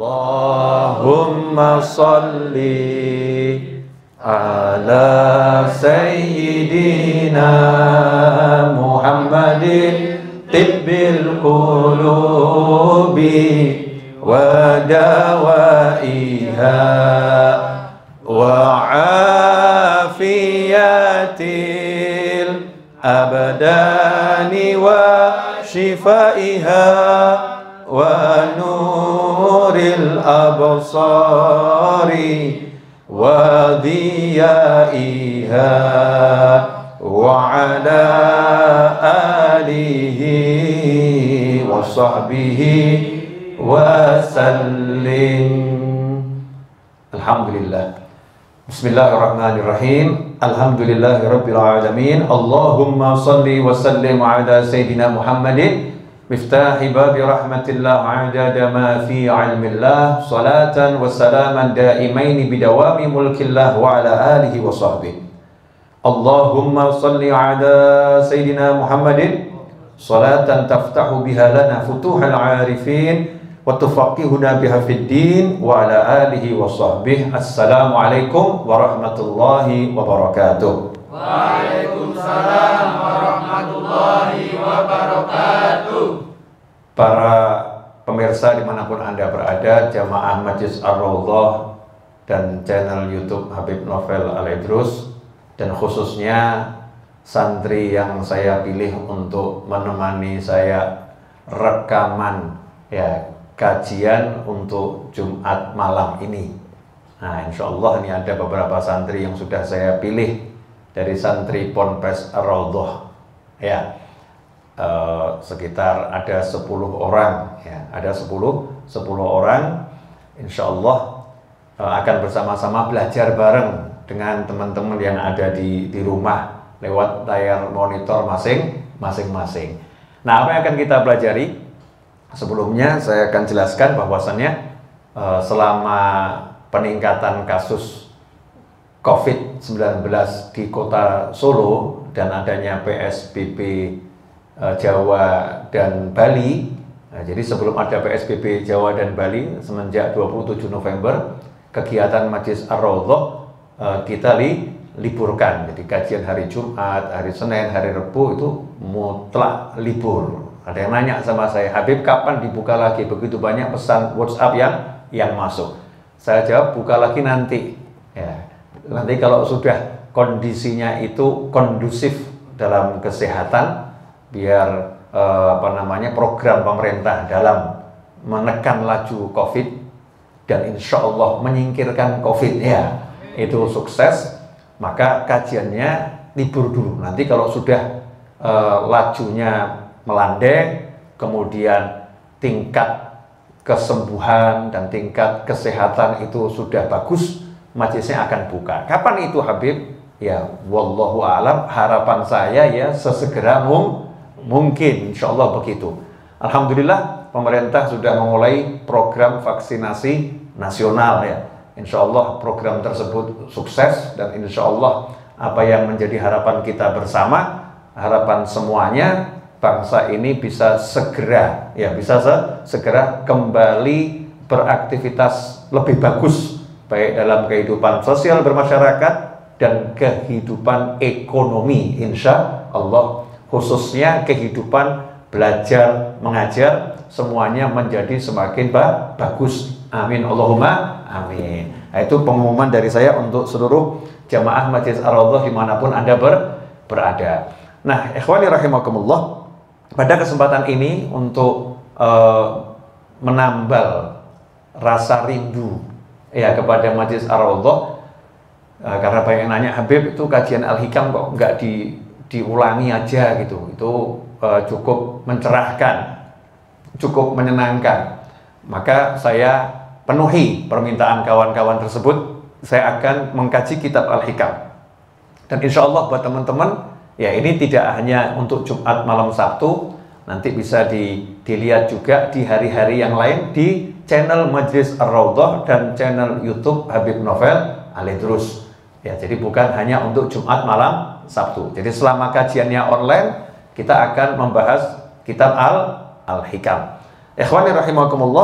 Allahumma salli ala sayyidina Muhammadin tibbil qulubi wa dawaiha wa afiyatil abdani wa shifaiha wa nuril absari wa diyaiha wa ala alihi wa sahbihi wa sallim. Alhamdulillah. Bismillahirrahmanirrahim. Alhamdulillahirabbil alamin. Allahumma shalli wa sallim ala sayyidina Muhammadin miftahi babi rahmatillah adada ma fi ilmillah salatan wa salaman daimaini bidawami mulkillah wa ala alihi wa sahbihi. Allahumma salli ala sayyidina Muhammadin salatan taftahu biha lana futuhal arifin wa tufaqihuna biha fid din wa ala alihi wa sahbihi. Assalamualaikum warahmatullahi wabarakatuh. Waalaikumsalam warahmatullahi wabarakatuh. Para pemirsa dimanapun Anda berada, jamaah Majlis Ar-Raudhah dan channel YouTube Habib Novel Al-Idrus, dan khususnya santri yang saya pilih untuk menemani saya rekaman kajian untuk Jumat malam ini. Nah, insya Allah ini ada beberapa santri yang sudah saya pilih dari santri Ponpes Ar-Raudhah sekitar ada 10 orang ada 10 orang, insya Allah akan bersama-sama belajar bareng dengan teman-teman yang ada di rumah lewat layar monitor masing-masing. Nah, apa yang akan kita pelajari? Sebelumnya saya akan jelaskan bahwasannya selama peningkatan kasus COVID-19 di kota Solo dan adanya PSBB Jawa dan Bali. Nah, jadi sebelum ada PSBB Jawa dan Bali semenjak 27 November kegiatan Majlis Ar-Raudhah kita liburkan. Jadi kajian hari Jumat, hari Senin, hari Rabu itu mutlak libur. Ada yang nanya sama saya, Habib kapan dibuka lagi? Begitu banyak pesan WhatsApp yang masuk. Saya jawab, buka lagi nanti. Nanti kalau sudah kondisinya itu kondusif dalam kesehatan, biar program pemerintah dalam menekan laju COVID dan insya Allah menyingkirkan COVID itu sukses, maka kajiannya libur dulu. Nanti kalau sudah lajunya melandai, kemudian tingkat kesembuhan dan tingkat kesehatan itu sudah bagus, majelisnya akan buka. Kapan itu Habib? Wallahu a'lam. Harapan saya sesegera mungkin, insya Allah begitu. Alhamdulillah pemerintah sudah memulai program vaksinasi nasional Insya Allah program tersebut sukses, dan insya Allah apa yang menjadi harapan kita bersama, harapan semuanya, bangsa ini bisa segera kembali beraktivitas lebih bagus, baik dalam kehidupan sosial bermasyarakat dan kehidupan ekonomi, insya Allah, khususnya kehidupan belajar mengajar, semuanya menjadi semakin bagus. Amin Allahumma amin. Nah, itu pengumuman dari saya untuk seluruh jamaah Majlis Ar-Raudhah dimanapun Anda berada. Nah, ikhwani rahimakumullah, pada kesempatan ini untuk menambal rasa rindu kepada Majlis Ar-Raudhah, karena banyak yang nanya, Habib itu kajian Al-Hikam kok nggak diulangi aja gitu. Itu cukup mencerahkan, cukup menyenangkan. Maka saya penuhi permintaan kawan-kawan tersebut. Saya akan mengkaji kitab Al-Hikam, dan insya Allah buat teman-teman, ini tidak hanya untuk Jumat malam Sabtu, nanti bisa dilihat juga di hari-hari yang lain di channel Majlis Ar-Raudhah dan channel YouTube Habib Novel Al-Idrus. Jadi bukan hanya untuk Jumat malam Sabtu. Jadi selama kajiannya online, kita akan membahas kitab Al-Hikam. Ikhwani rahimakumullah,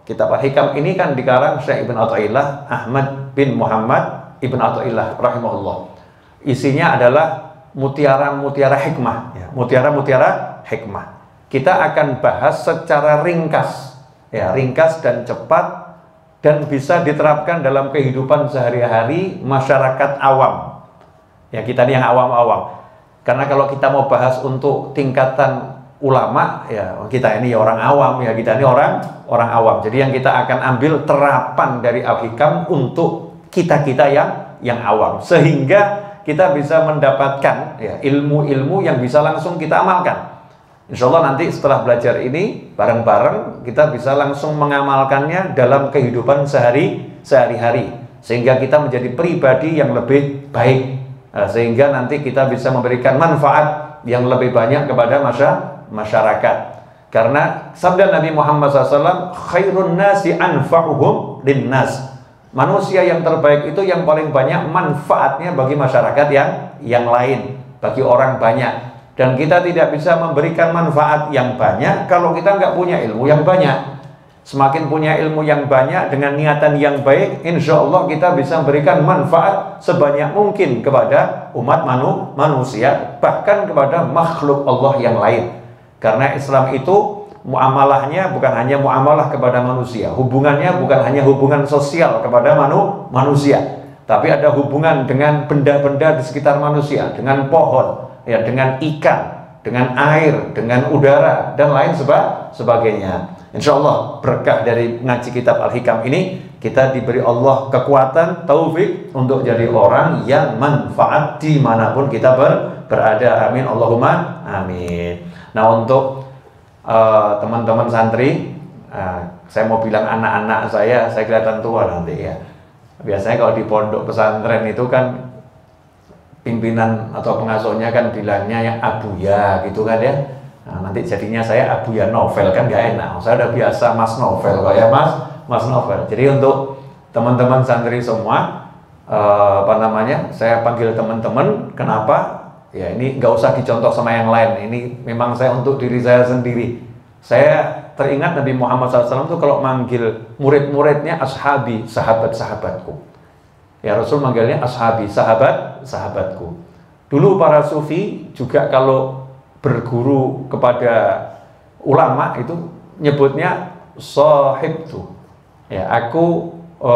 kitab Al-Hikam ini kan dikarang Syekh Ibn Athaillah Ahmad bin Muhammad Ibn Athaillah rahimahullah. Isinya adalah mutiara-mutiara hikmah, ya, mutiara-mutiara hikmah. Kita akan bahas secara ringkas, ya, ringkas dan cepat, dan bisa diterapkan dalam kehidupan sehari-hari masyarakat awam. Ya, kita ini yang awam-awam. Karena kalau kita mau bahas untuk tingkatan ulama, ya kita ini orang awam, ya kita ini orang awam. Jadi yang kita akan ambil terapan dari Al-Hikam untuk kita-kita yang awam, sehingga kita bisa mendapatkan, ya, ilmu-ilmu yang bisa langsung kita amalkan. Insya Allah nanti setelah belajar ini bareng-bareng kita bisa langsung mengamalkannya dalam kehidupan sehari-hari, sehingga kita menjadi pribadi yang lebih baik, sehingga nanti kita bisa memberikan manfaat yang lebih banyak kepada masyarakat. Karena sabda Nabi Muhammad SAW, khairun nasi anfa'uhum linnas. Manusia yang terbaik itu yang paling banyak manfaatnya bagi masyarakat yang lain, bagi orang banyak. Dan kita tidak bisa memberikan manfaat yang banyak kalau kita nggak punya ilmu yang banyak. Semakin punya ilmu yang banyak dengan niatan yang baik, insya Allah kita bisa memberikan manfaat sebanyak mungkin kepada umat manusia, bahkan kepada makhluk Allah yang lain. Karena Islam itu muamalahnya bukan hanya muamalah kepada manusia, hubungannya bukan hanya hubungan sosial kepada manusia, tapi ada hubungan dengan benda-benda di sekitar manusia, dengan pohon, ya, dengan ikan, dengan air, dengan udara, dan lain sebagainya. Insya Allah berkah dari ngaji kitab Al-Hikam ini, kita diberi Allah kekuatan, taufik untuk jadi orang yang manfaat dimanapun kita berada. Amin, Allahumma amin. Nah, untuk teman-teman santri, saya mau bilang anak-anak saya kelihatan tua nanti, ya. Biasanya kalau di pondok pesantren itu kan pimpinan atau pengasuhnya kan bilangnya yang abuya gitu kan, ya. Nah, nanti jadinya saya abuya novel kan gak enak. Saya udah biasa mas novel kok, ya, mas novel. Jadi untuk teman-teman santri semua, saya panggil teman-teman. Kenapa? Ya, ini nggak usah dicontoh sama yang lain. Ini memang saya untuk diri saya sendiri. Saya teringat Nabi Muhammad SAW itu kalau manggil murid-muridnya ashabi, sahabat-sahabatku. Ya, Rasul manggilnya ashabi, sahabat-sahabatku. Dulu para sufi juga kalau berguru kepada ulama itu nyebutnya sahibtu. Ya, aku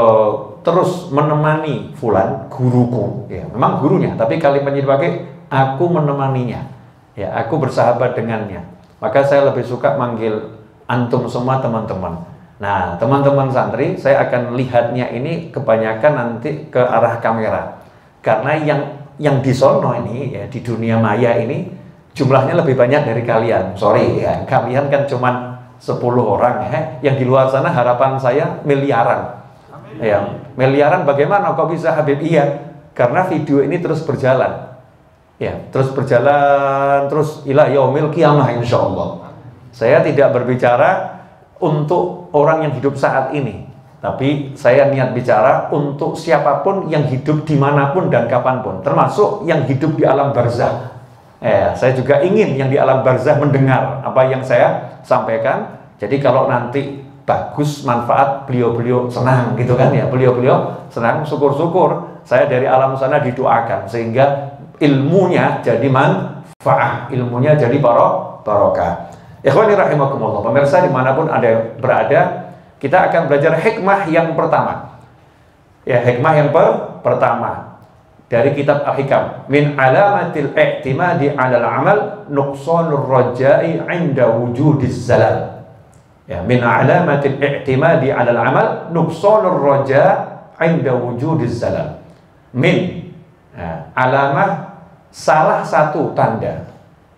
terus menemani fulan, guruku. Ya, memang gurunya, tapi kalimatnya dipakai aku menemaninya. Ya, aku bersahabat dengannya. Maka saya lebih suka manggil antum semua teman-teman. Nah, teman-teman santri, saya akan lihatnya ini kebanyakan nanti ke arah kamera. Karena yang di sono ini, ya, di dunia maya ini jumlahnya lebih banyak dari kalian. Sorry, ya, kalian kan cuma 10 orang, ya. Yang di luar sana harapan saya miliaran. Ya, miliaran bagaimana kok bisa Habib? Iya, karena video ini terus berjalan. Ya, terus berjalan terus ila yaumil qiyamah insyaallah. Saya tidak berbicara untuk orang yang hidup saat ini, tapi saya niat bicara untuk siapapun yang hidup dimanapun dan kapanpun, termasuk yang hidup di alam barzah. Saya juga ingin yang di alam barzah mendengar apa yang saya sampaikan. Jadi kalau nanti bagus, manfaat, beliau-beliau senang gitu kan, ya, beliau-beliau senang, syukur-syukur saya dari alam sana didoakan sehingga ilmunya jadi manfaat, ilmunya jadi barokah. Ikhwani rahimakumullah, pemirsa dimanapun ada berada, kita akan belajar hikmah yang pertama. Ya, hikmah yang pertama dari kitab Al-Hikam. Min alamatil i'timadi 'alal 'amal nuqsanur raja'i 'inda wujudiz zalal. Ya, min alamatil i'timadi 'alal 'amal nuqsanur raja' 'inda wujudiz zalal. Min, ya, alamah, salah satu tanda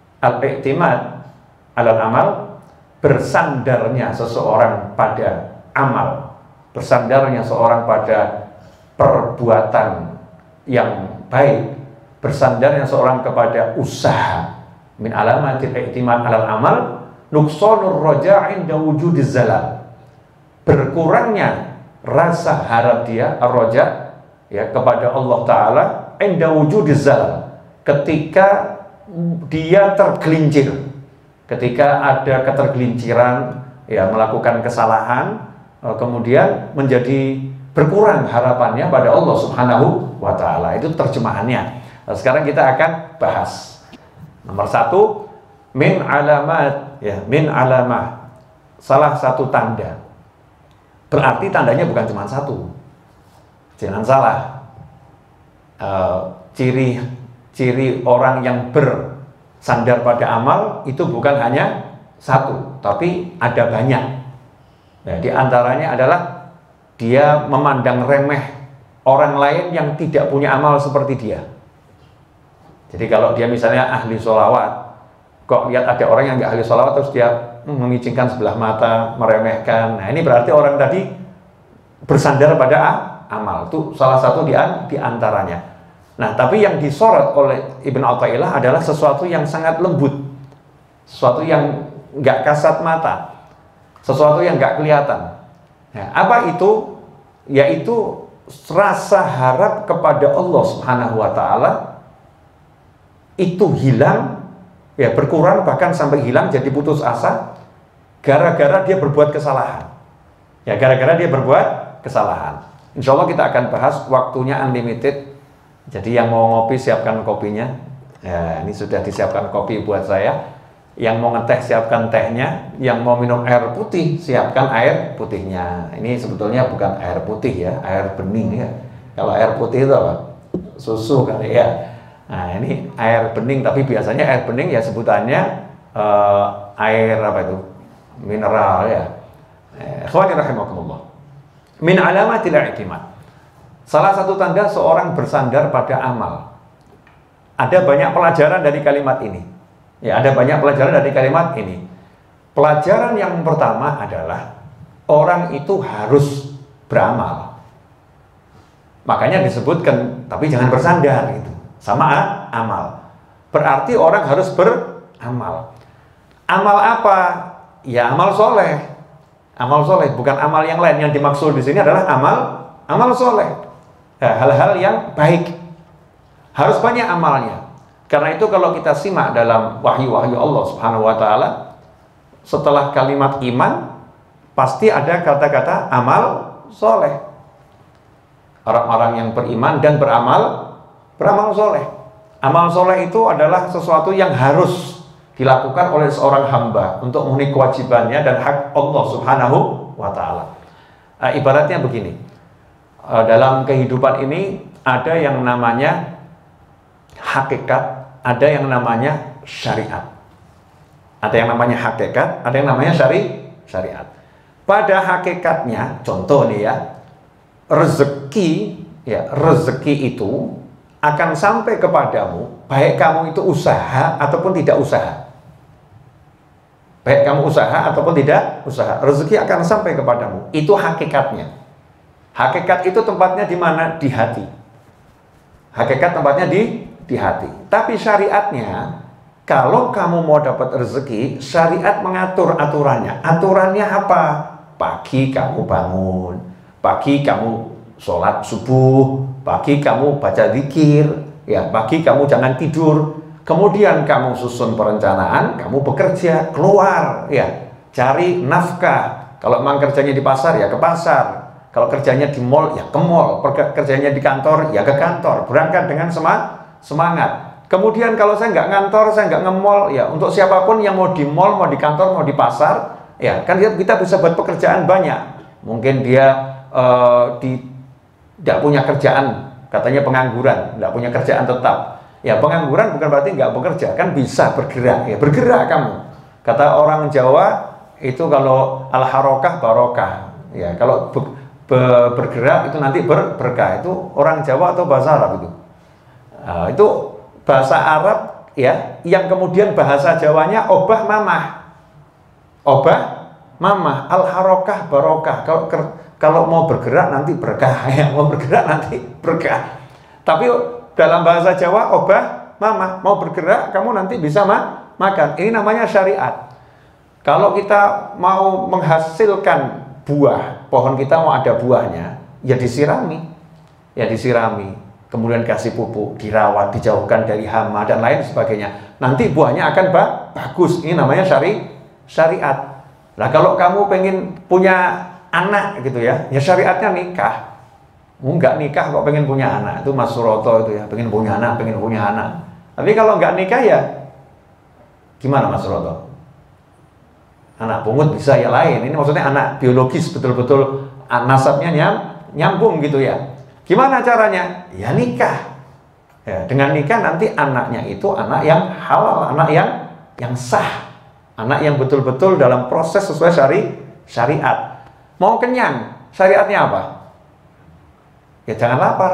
al-i'timad 'alal 'amal, bersandarnya seseorang pada amal, bersandarnya seorang pada perbuatan yang baik, bersandarnya seorang kepada usaha. Min alamatil i'timad 'alal 'amal nuqsanur raja' 'inda wujudiz zalal. Berkurangnya rasa harap dia, ar-raja, ya, kepada Allah Ta'ala 'inda wujudiz zalal, ketika dia tergelincir, ketika ada ketergelinciran, ya, melakukan kesalahan, kemudian menjadi berkurang harapannya pada Allah Subhanahu wa Ta'ala. Itu terjemahannya. Nah, sekarang kita akan bahas. Nomor 1, min alamat, ya, min alamah, salah satu tanda. Berarti tandanya bukan cuma satu. Jangan salah. Ciri orang yang bersandar pada amal itu bukan hanya satu, tapi ada banyak. Nah, di antaranya adalah dia memandang remeh orang lain yang tidak punya amal seperti dia. Jadi kalau dia misalnya ahli sholawat, kok lihat ada orang yang nggak ahli sholawat terus dia memicingkan sebelah mata, meremehkan. Nah, ini berarti orang tadi bersandar pada amal. Itu salah satu di antaranya. Nah, tapi yang disorot oleh Ibn Athaillah adalah sesuatu yang sangat lembut, sesuatu yang nggak kasat mata, sesuatu yang nggak kelihatan. Nah, apa itu? Yaitu rasa harap kepada Allah Subhanahu wa Ta'ala itu hilang, ya, berkurang, bahkan sampai hilang, jadi putus asa gara-gara dia berbuat kesalahan. Ya, gara-gara dia berbuat kesalahan. Insya Allah kita akan bahas, waktunya unlimited. Jadi yang mau ngopi siapkan kopinya. Ya, ini sudah disiapkan kopi buat saya. Yang mau ngeteh siapkan tehnya. Yang mau minum air putih siapkan air putihnya. Ini sebetulnya bukan air putih ya, air bening ya. Kalau air putih itu apa? Susu kali ya. Nah, ini air bening, tapi biasanya air bening ya sebutannya air apa itu? Mineral ya. Ikhwani rahimakumullah. Min alamatil i'timad. Salah satu tanda seorang bersandar pada amal. Ada banyak pelajaran dari kalimat ini. Ya, ada banyak pelajaran dari kalimat ini. Pelajaran yang pertama adalah orang itu harus beramal. Makanya disebutkan, tapi jangan bersandar gitu. Sama amal. Berarti orang harus beramal. Amal apa? Ya amal soleh. Amal soleh, bukan amal yang lain. Yang dimaksud di sini adalah amal soleh. Hal-hal yang baik. Harus banyak amalnya. Karena itu kalau kita simak dalam wahyu-wahyu Allah Subhanahu wa Ta'ala, setelah kalimat iman pasti ada kata-kata amal soleh. Orang-orang yang beriman dan beramal soleh. Amal soleh itu adalah sesuatu yang harus dilakukan oleh seorang hamba untuk memenuhi kewajibannya dan hak Allah Subhanahu wa Ta'ala. Ibaratnya begini. Dalam kehidupan ini ada yang namanya hakikat, ada yang namanya syariat. Ada yang namanya hakikat, ada yang namanya syariat. Pada hakikatnya, contoh nih ya, rezeki itu akan sampai kepadamu baik kamu itu usaha ataupun tidak usaha. Baik kamu usaha ataupun tidak usaha, rezeki akan sampai kepadamu. Itu hakikatnya. Hakikat itu tempatnya di mana? Di hati. Hakikat tempatnya di hati. Tapi syariatnya, kalau kamu mau dapat rezeki, syariat mengatur aturannya. Aturannya apa? Pagi kamu bangun, pagi kamu sholat subuh, pagi kamu baca zikir, ya, pagi kamu jangan tidur. Kemudian kamu susun perencanaan, kamu bekerja, keluar, ya, cari nafkah. Kalau memang kerjanya di pasar, ya ke pasar. Kalau kerjanya di mall, ya ke mall. Kerjanya di kantor, ya ke kantor. Berangkat dengan semangat. Kemudian kalau saya nggak ngantor, saya nggak nge-mall, ya untuk siapapun yang mau di mall, mau di kantor, mau di pasar, ya kan kita bisa buat pekerjaan banyak. Mungkin dia tidak punya kerjaan, katanya pengangguran, tidak punya kerjaan tetap. Ya pengangguran bukan berarti nggak bekerja, kan bisa bergerak, ya bergerak kamu. Kata orang Jawa itu kalau al-harokah barokah, ya kalau bergerak itu nanti berkah. Itu orang Jawa atau bahasa Arab itu? Itu bahasa Arab ya, yang kemudian bahasa Jawanya obah mamah. Obah mamah, al-harokah barokah. Kalau mau bergerak nanti berkah, ya mau bergerak nanti berkah. Tapi dalam bahasa Jawa obah mamah, mau bergerak kamu nanti bisa makan. Ini namanya syariat. Kalau kita mau menghasilkan buah, pohon kita mau ada buahnya, ya disirami, kemudian kasih pupuk, dirawat, dijauhkan dari hama dan lain sebagainya. Nanti buahnya akan bagus. Ini namanya syariat. Nah kalau kamu pengen punya anak gitu ya, ya syariatnya nikah. Nggak nikah kok pengen punya anak, itu Mas Suroto itu ya, pengen punya anak. Tapi kalau nggak nikah ya gimana Mas Suroto? Anak pungut bisa ya lain, ini maksudnya anak biologis betul-betul nasabnya nyambung gitu ya. Gimana caranya? Ya nikah. Ya, dengan nikah nanti anaknya itu anak yang halal, anak yang sah, anak yang betul-betul dalam proses sesuai syariat. Mau kenyang, syariatnya apa? Ya jangan lapar.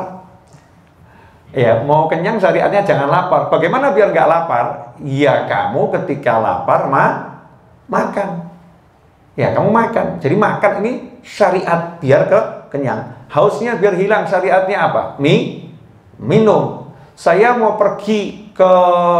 Ya mau kenyang syariatnya jangan lapar. Bagaimana biar nggak lapar? Ya kamu ketika lapar makan. Ya kamu makan. Jadi makan ini syariat biar kenyang. Hausnya biar hilang, syariatnya apa? Minum. Saya mau pergi ke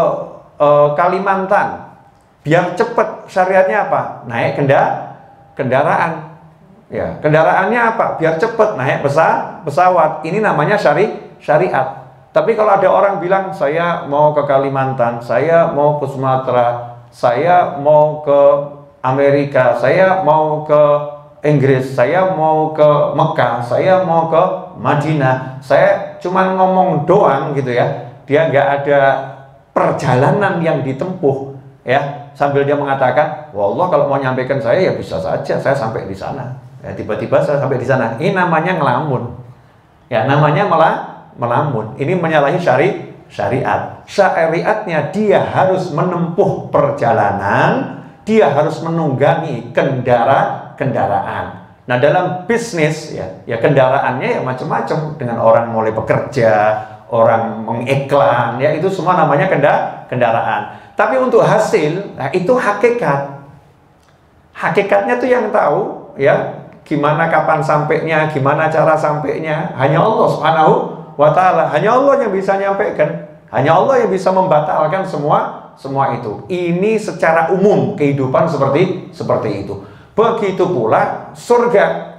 Kalimantan, biar cepet, syariatnya apa? Naik kendaraan. Ya, kendaraannya apa? Biar cepet, naik pesawat. Ini namanya syariat. Tapi kalau ada orang bilang, saya mau ke Kalimantan, saya mau ke Sumatera, saya mau ke Amerika, saya mau ke Inggris, saya mau ke Mekah, saya mau ke Madinah, saya cuma ngomong doang gitu ya, dia nggak ada perjalanan yang ditempuh ya, sambil dia mengatakan, wallah kalau mau nyampaikan saya ya bisa saja saya sampai di sana. Ya, tiba-tiba saya sampai di sana. Ini namanya ngelamun. Ya, namanya melamun. Ini menyalahi syariat. Syariatnya dia harus menempuh perjalanan, dia harus menunggangi kendaraan. Nah, dalam bisnis ya kendaraannya ya macam-macam, dengan orang mulai bekerja, orang mengiklan, ya itu semua namanya kendaraan. Tapi untuk hasil, nah itu hakikat. Hakikatnya tuh yang tahu ya. Gimana kapan sampainya, gimana cara sampainya, hanya Allah Subhanahu wa Ta'ala. Hanya Allah yang bisa nyampaikan, hanya Allah yang bisa membatalkan semua itu. Ini secara umum kehidupan seperti itu. Begitu pula surga.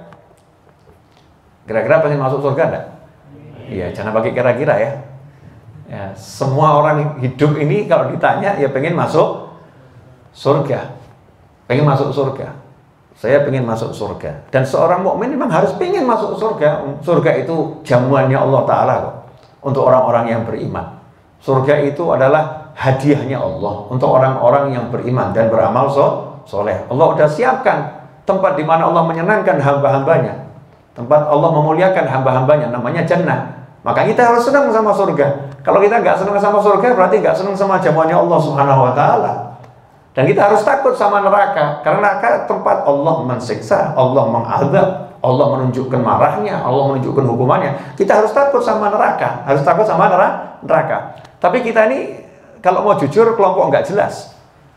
Kira-kira pengen masuk surga enggak? Iya, jangan pakai kira-kira ya. Ya, semua orang hidup ini kalau ditanya ya pengen masuk surga. Pengen masuk surga. Saya pengen masuk surga. Dan seorang mukmin memang harus pengen masuk surga. Surga itu jamuannya Allah Ta'ala kok, untuk orang-orang yang beriman. Surga itu adalah hadiahnya Allah untuk orang-orang yang beriman dan beramal soleh. Allah udah siapkan tempat di mana Allah menyenangkan hamba-hambanya, tempat Allah memuliakan hamba-hambanya, namanya jannah. Maka kita harus senang sama surga. Kalau kita nggak senang sama surga, berarti nggak senang sama jamuannya Allah Subhanahu wa Ta'ala. Dan kita harus takut sama neraka, karena neraka tempat Allah mensiksa, Allah mengazab, Allah menunjukkan marahnya, Allah menunjukkan hukumannya. Kita harus takut sama neraka, harus takut sama neraka. Tapi kita ini kalau mau jujur kelompok nggak jelas.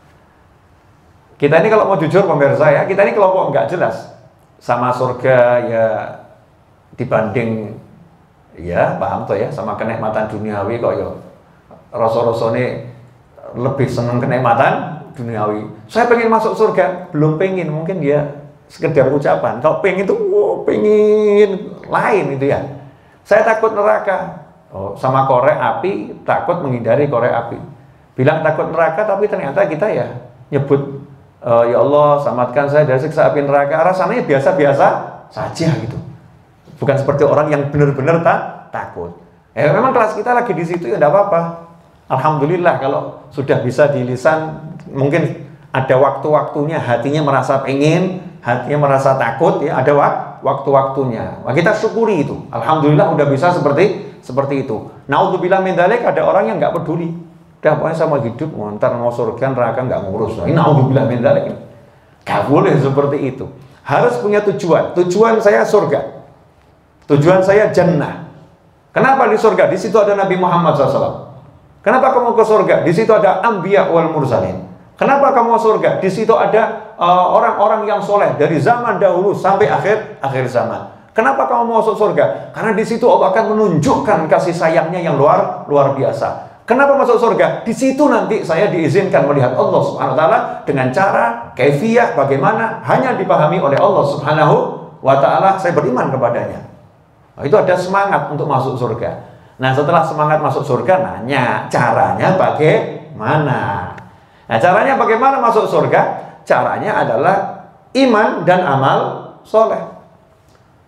Kita ini kalau mau jujur pemirsa ya, kita ini kelompok nggak jelas sama surga ya, dibanding ya paham tuh ya sama kenikmatan duniawi kok ya. Rasul-rasulnya lebih senang kenikmatan duniawi. Saya pengen masuk surga, belum pengen, mungkin dia sekedar ucapan. Kalau pengen itu, pengen lain itu ya. Saya takut neraka, sama korek api, takut menghindari korek api. Bilang takut neraka, tapi ternyata kita ya nyebut, ya Allah selamatkan saya dari siksa api neraka. Rasanya biasa-biasa saja gitu. Bukan seperti orang yang benar-benar takut. Memang kelas kita lagi di situ ya enggak apa-apa. Alhamdulillah kalau sudah bisa di lisan, mungkin ada waktu-waktunya hatinya merasa pengen, hatinya merasa takut ya, ada waktu-waktunya. Nah, kita syukuri itu. Alhamdulillah udah bisa seperti itu. Naudzubillah min dzalik, ada orang yang nggak peduli. Udah pokoknya sama hidup, ntar mau surga neraka nggak ngurus. Nah, ini naudzubillah min dzalik. Gak boleh seperti itu. Harus punya tujuan. Tujuan saya surga. Tujuan saya jannah. Kenapa di surga? Di situ ada Nabi Muhammad SAW. Kenapa kamu ke surga? Di situ ada anbiya wal mursalin. Kenapa kamu ke surga? Di situ ada orang-orang yang soleh dari zaman dahulu sampai akhir zaman. Kenapa kamu mau masuk surga? Karena di situ Allah akan menunjukkan kasih sayangnya yang luar biasa. Kenapa masuk surga? Di situ nanti saya diizinkan melihat Allah Subhanahu wa Ta'ala dengan cara kaifiyah bagaimana hanya dipahami oleh Allah Subhanahu wa Ta'ala. Saya beriman kepadanya. Nah, itu ada semangat untuk masuk surga. Nah, setelah semangat masuk surga, nanya caranya bagaimana. Nah, caranya bagaimana masuk surga? Caranya adalah iman dan amal soleh.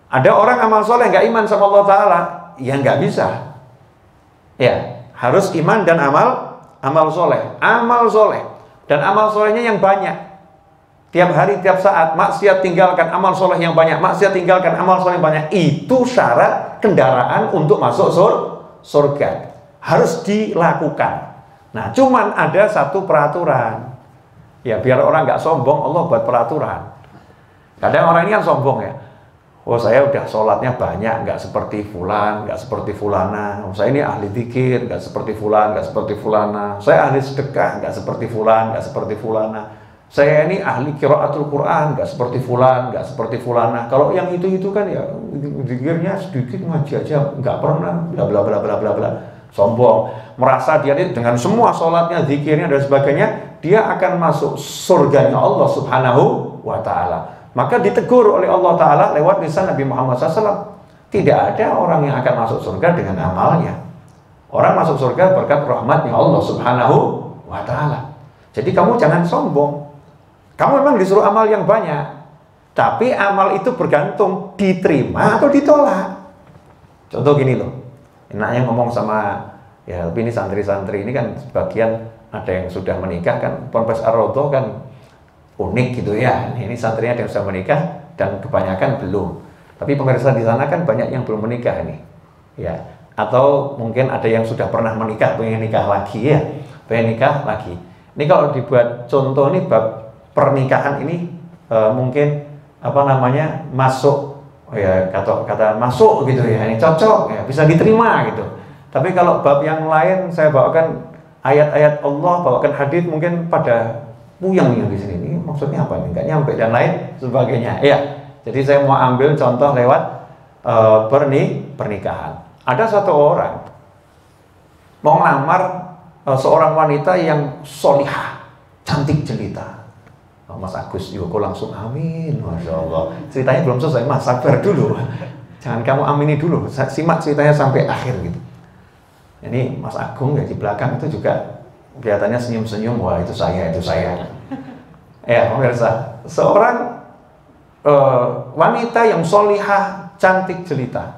Ada orang amal soleh nggak iman sama Allah Ta'ala, ya nggak bisa. Ya, harus iman dan amal soleh. Amal soleh. Dan amal solehnya yang banyak. Tiap hari, tiap saat, maksiat tinggalkan, amal soleh yang banyak. Maksiat tinggalkan, amal soleh yang banyak. Itu syarat kendaraan untuk masuk surga. Harus dilakukan. Nah, cuman ada satu peraturan. Ya, biar orang nggak sombong, Allah buat peraturan. Kadang orang ini kan sombong ya. Oh, saya udah sholatnya banyak, nggak seperti fulan, nggak seperti fulana. Oh, saya ini ahli zikir, nggak seperti fulan, nggak seperti fulana. Saya ahli sedekah, nggak seperti fulan, nggak seperti fulana. Saya ini ahli qiraatul Quran, nggak seperti fulan, nggak seperti fulana. Kalau yang itu kan ya zikirnya sedikit, ngaji aja nggak pernah, bla bla bla bla bla bla. Sombong, merasa dia ini dengan semua sholatnya, zikirnya dan sebagainya, dia akan masuk surganya Allah Subhanahu wa Ta'ala. Maka ditegur oleh Allah Ta'ala lewat lisan Nabi Muhammad SAW. Tidak ada orang yang akan masuk surga dengan amalnya. Orang masuk surga berkat rahmatnya Allah Subhanahu wa Ta'ala. Jadi kamu jangan sombong. Kamu memang disuruh amal yang banyak, tapi amal itu bergantung diterima atau ditolak. Contoh gini loh, enaknya ngomong sama, ya tapi ini santri-santri ini kan sebagian ada yang sudah menikah kan, Ponpes Ar-Raudhah kan unik gitu ya. Ini santrinya ada yang sudah menikah dan kebanyakan belum. Tapi pemirsa di sana kan banyak yang belum menikah nih. Ya, atau mungkin ada yang sudah pernah menikah, pengen nikah lagi ya. Pengen nikah lagi. Ini kalau dibuat contoh nih bab pernikahan ini mungkin apa namanya? Masuk ya, kata masuk gitu ya. Ini cocok ya, bisa diterima gitu. Tapi kalau bab yang lain saya bawakan ayat-ayat Allah, bawakan hadis mungkin pada puyeng yang di sini. Ini maksudnya apa nih? Nggak nyampe dan lain sebagainya. Ya, jadi saya mau ambil contoh lewat pernikahan. Ada satu orang mau ngelamar seorang wanita yang solihah, cantik jelita. Mas Agus Yoko langsung amin, masya Allah. Ceritanya belum selesai, Mas sabar dulu. Jangan kamu amini dulu, simak ceritanya sampai akhir gitu. Ini Mas Agung ya di belakang itu juga kelihatannya senyum-senyum, wah itu saya. Ya pemirsa, seorang wanita yang solihah, cantik jelita,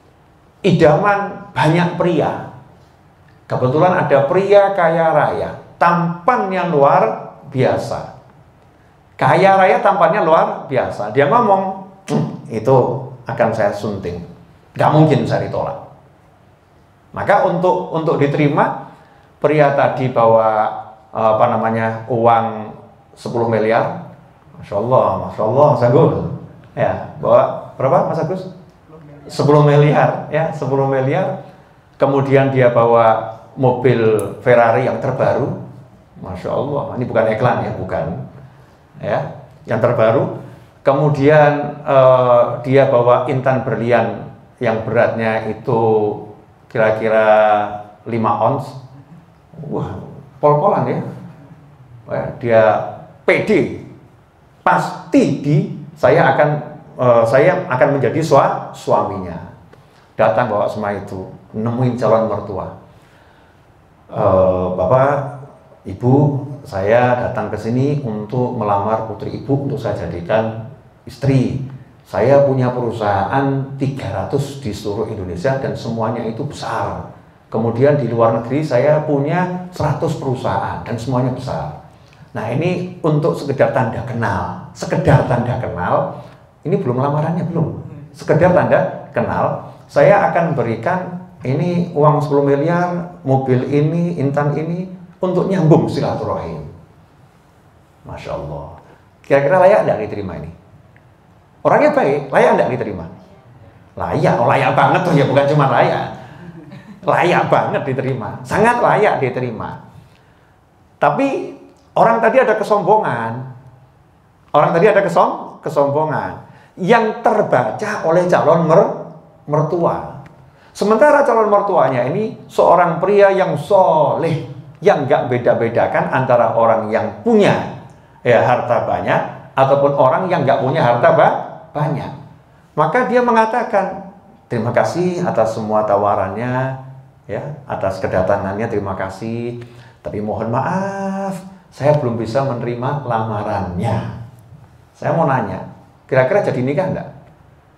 idaman banyak pria. Kebetulan ada pria kaya raya, tampannya luar biasa. Kaya raya tampannya luar biasa. Dia ngomong, itu akan saya sunting, gak mungkin saya ditolak. Maka untuk diterima, pria tadi bawa apa namanya uang 10 miliar, masya Allah, sanggup. Ya, bawa berapa Mas Agus? 10 miliar, ya 10 miliar. Kemudian dia bawa mobil Ferrari yang terbaru, masya Allah. Ini bukan iklan ya, bukan. Ya, yang terbaru. Kemudian dia bawa intan berlian yang beratnya itu kira-kira 5 ons. Wah, pol-polan ya. Dia pede, pasti saya akan menjadi suaminya. Datang bawa semua itu, nemuin calon mertua. Bapak, Ibu, saya datang ke sini untuk melamar putri Ibu untuk saya jadikan istri. Saya punya perusahaan 300 di seluruh Indonesia dan semuanya itu besar. Kemudian di luar negeri saya punya 100 perusahaan dan semuanya besar. Nah ini untuk sekedar tanda kenal. Sekedar tanda kenal, ini belum lamarannya belum. Sekedar tanda kenal, saya akan berikan ini uang 10 miliar, mobil ini, intan ini untuk nyambung silaturahim. Masya Allah. Kira-kira layak tidak diterima ini? Orangnya baik, layak tidak diterima? Layak banget tuh ya, bukan cuma layak. Layak banget diterima, sangat layak diterima. Tapi orang tadi ada kesombongan. Orang tadi ada kesombongan yang terbaca oleh calon mertua. Sementara calon mertuanya ini seorang pria yang soleh, yang nggak beda-bedakan antara orang yang punya ya harta banyak ataupun orang yang nggak punya harta banyak. Maka dia mengatakan, terima kasih atas semua tawarannya, ya, atas kedatangannya, terima kasih. Tapi mohon maaf, saya belum bisa menerima lamarannya. Saya mau nanya, kira-kira jadi nikah enggak?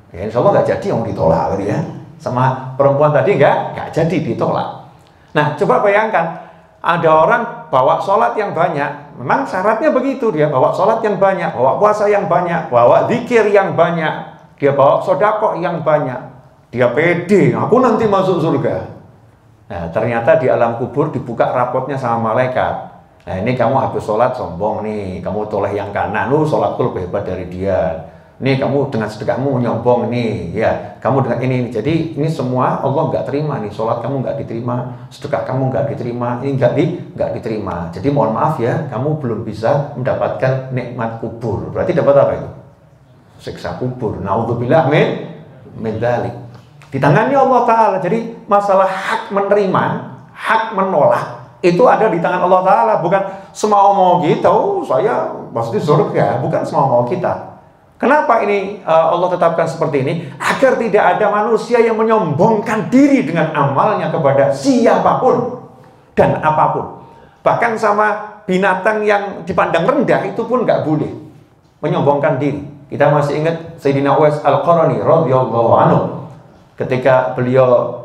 Ya insya Allah nggak jadi yang ditolak gitu ya. Sama perempuan tadi nggak jadi ditolak. Nah coba bayangkan, ada orang bawa sholat yang banyak, memang syaratnya begitu, dia bawa sholat yang banyak, bawa puasa yang banyak, bawa zikir yang banyak, dia bawa sodako yang banyak, dia pede, aku nanti masuk surga. Nah ternyata di alam kubur dibuka rapotnya sama malaikat. Nah ini kamu habis sholat sombong nih, kamu toleh yang kanan, lu sholatku lebih hebat dari dia. Nih kamu dengan sedekahmu nyombong nih, ya kamu dengan ini. Jadi ini semua Allah nggak terima nih, sholat kamu nggak diterima, sedekah kamu nggak diterima, ini nggak diterima. Jadi mohon maaf ya, kamu belum bisa mendapatkan nikmat kubur. Berarti dapat apa itu? Siksa kubur. Naudzubillah min dzalik. Di tangannya Allah Taala. Jadi masalah hak menerima, hak menolak itu ada di tangan Allah Taala. Bukan semau-mau kita. Oh saya pasti surga. Bukan semau-mau kita. Kenapa ini Allah tetapkan seperti ini? Agar tidak ada manusia yang menyombongkan diri dengan amalnya kepada siapapun dan apapun. Bahkan sama binatang yang dipandang rendah itu pun nggak boleh menyombongkan diri. Kita masih ingat Sayyidina Uwais Al-Qarani radhiyallahu anhu ketika beliau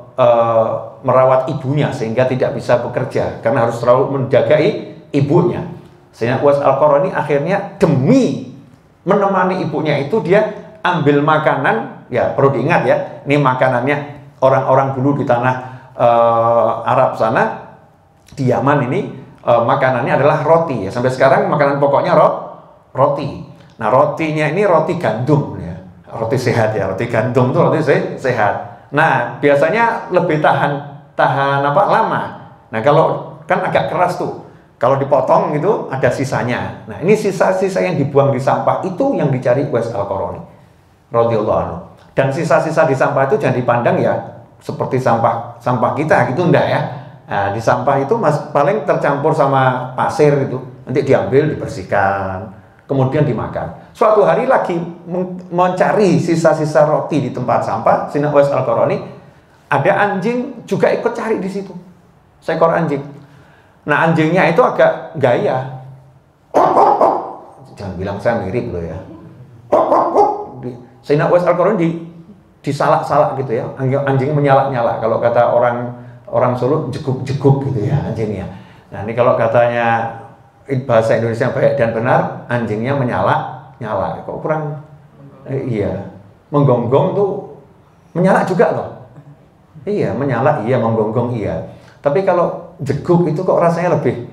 merawat ibunya sehingga tidak bisa bekerja karena harus selalu menjaga ibunya. Sayyidina Uwais Al-Qarani akhirnya demi menemani ibunya itu dia ambil makanan, ya perlu diingat ya, ini makanannya orang-orang dulu di tanah Arab sana, di Yaman ini makanannya adalah roti ya. Sampai sekarang makanan pokoknya roti. Nah rotinya ini roti gandum ya, roti sehat ya, roti gandum itu roti sehat. Nah biasanya lebih tahan apa lama. Nah kalau kan agak keras tuh. Kalau dipotong itu ada sisanya. Nah ini sisa-sisa yang dibuang di sampah itu yang dicari Uwais Al-Qarani radhiyallahu anhu. Dan sisa-sisa di sampah itu jangan dipandang ya seperti sampah kita gitu, enggak ya. Nah, di sampah itu paling tercampur sama pasir itu, nanti diambil, dibersihkan, kemudian dimakan. Suatu hari lagi mencari sisa-sisa roti di tempat sampah, Sayyidina Uwais Al-Qarani, ada anjing juga ikut cari di situ, seekor anjing. Nah anjingnya itu agak gaya. Jangan bilang saya mirip loh ya. Sayyidina Uwais Al-Qarani disalak-salak gitu ya. Anjing menyalak-nyalak. Kalau kata orang Solo jeguk-jeguk gitu ya anjingnya. Nah ini kalau katanya bahasa Indonesia baik dan benar, anjingnya menyalak-nyalak. Kok kurang? Iya. Menggonggong tuh menyalak juga loh. Iya menyalak, iya menggonggong iya. Tapi kalau jeguk itu kok rasanya lebih,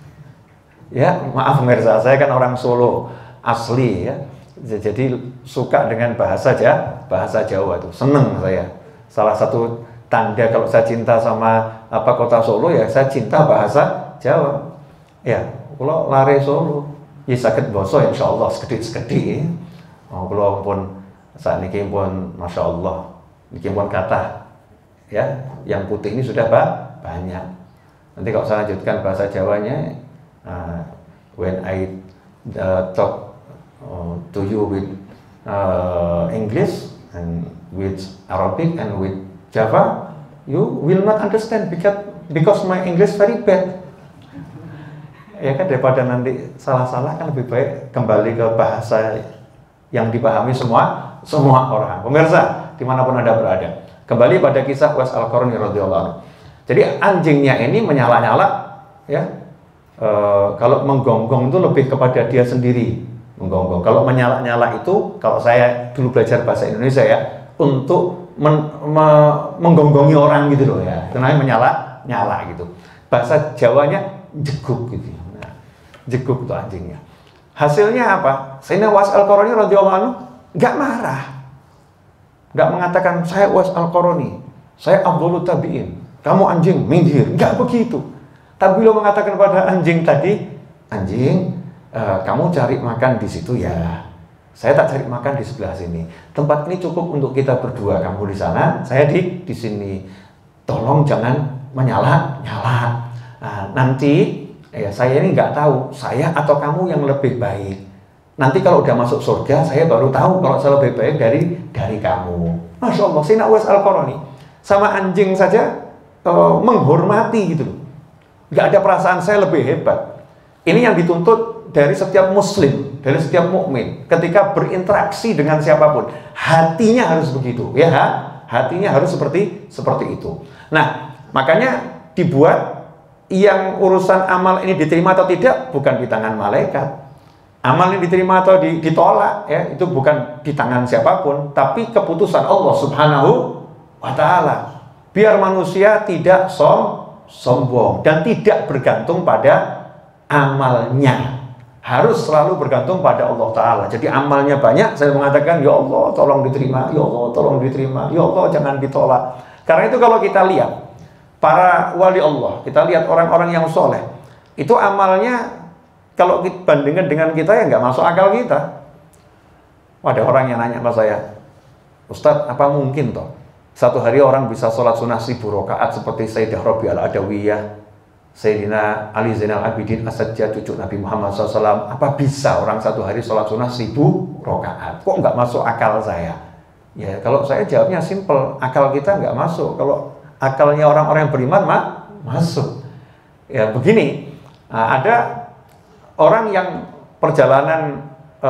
ya maaf pemirsa, saya kan orang Solo asli ya, jadi suka dengan bahasa Jawa itu, seneng saya. Salah satu tanda kalau saya cinta sama kota Solo ya saya cinta bahasa Jawa. Ya, kalau lare Solo, ya sakit boso insya Allah sekedip-sekedip. Oh, kalau pun saat ini pun masya Allah, ini pun kata ya, yang putih ini sudah banyak. Nanti kalau saya lanjutkan bahasa Jawanya, when I talk to you with English and with Arabic and with Java, you will not understand because my English very bad. Ya kan, daripada nanti salah-salah kan lebih baik kembali ke bahasa yang dipahami semua orang. Pemirsa, dimanapun Anda berada, kembali pada kisah Uwais Al-Qarani radhiyallahu anhu. Jadi anjingnya ini menyala-nyala ya. Kalau menggonggong itu lebih kepada dia sendiri menggonggong. Kalau menyala-nyala itu, kalau saya dulu belajar bahasa Indonesia ya, untuk menggonggongi orang gitu loh ya. Itu namanya menyala-nyala gitu. Bahasa Jawanya jeguk gitu. Nah, jeguk itu anjingnya. Hasilnya apa? Sayyidina Uwais Al-Qarani radhiyallahu anhu nggak marah. Nggak mengatakan saya Uwais Al-Qarani, saya Abdullah Tabi'in, kamu anjing, minggir. Enggak begitu. Tapi beliau mengatakan pada anjing tadi, anjing, kamu cari makan di situ ya. Saya tak cari makan di sebelah sini. Tempat ini cukup untuk kita berdua. Kamu di sana, saya di sini. Tolong jangan menyala-nyala. Nah, nanti ya saya ini nggak tahu saya atau kamu yang lebih baik. Nanti kalau udah masuk surga, saya baru tahu kalau saya lebih baik dari kamu. Masya Allah, Sayyidina Uwais Al-Qarani sama anjing saja menghormati gitu loh. Nggak ada perasaan saya lebih hebat. Ini yang dituntut dari setiap muslim, dari setiap mukmin. Ketika berinteraksi dengan siapapun, hatinya harus begitu, ya. Hatinya harus seperti itu. Nah, makanya dibuat yang urusan amal ini diterima atau tidak bukan di tangan malaikat. Amal ini diterima atau ditolak, ya, itu bukan di tangan siapapun, tapi keputusan Allah Subhanahu wa Ta'ala. Biar manusia tidak sombong dan tidak bergantung pada amalnya. Harus selalu bergantung pada Allah Ta'ala. Jadi amalnya banyak, saya mengatakan, ya Allah tolong diterima, ya Allah tolong diterima, ya Allah jangan ditolak. Karena itu kalau kita lihat para wali Allah, kita lihat orang-orang yang soleh, itu amalnya kalau dibandingkan dengan kita ya nggak masuk akal kita. Ada orang yang nanya sama saya, Ustadz, apa mungkin toh satu hari orang bisa sholat sunnah 1000 rakaat seperti Sayyidah Rabi al-Adawiyah, Sayyidina Ali Zainal Abidin As-Sajjad, cucu Nabi Muhammad SAW. Apa bisa orang satu hari sholat sunnah 1000 rakaat? Kok nggak masuk akal saya? Ya kalau saya jawabnya simple, akal kita nggak masuk. Kalau akalnya orang-orang yang beriman masuk. Ya begini, ada orang yang perjalanan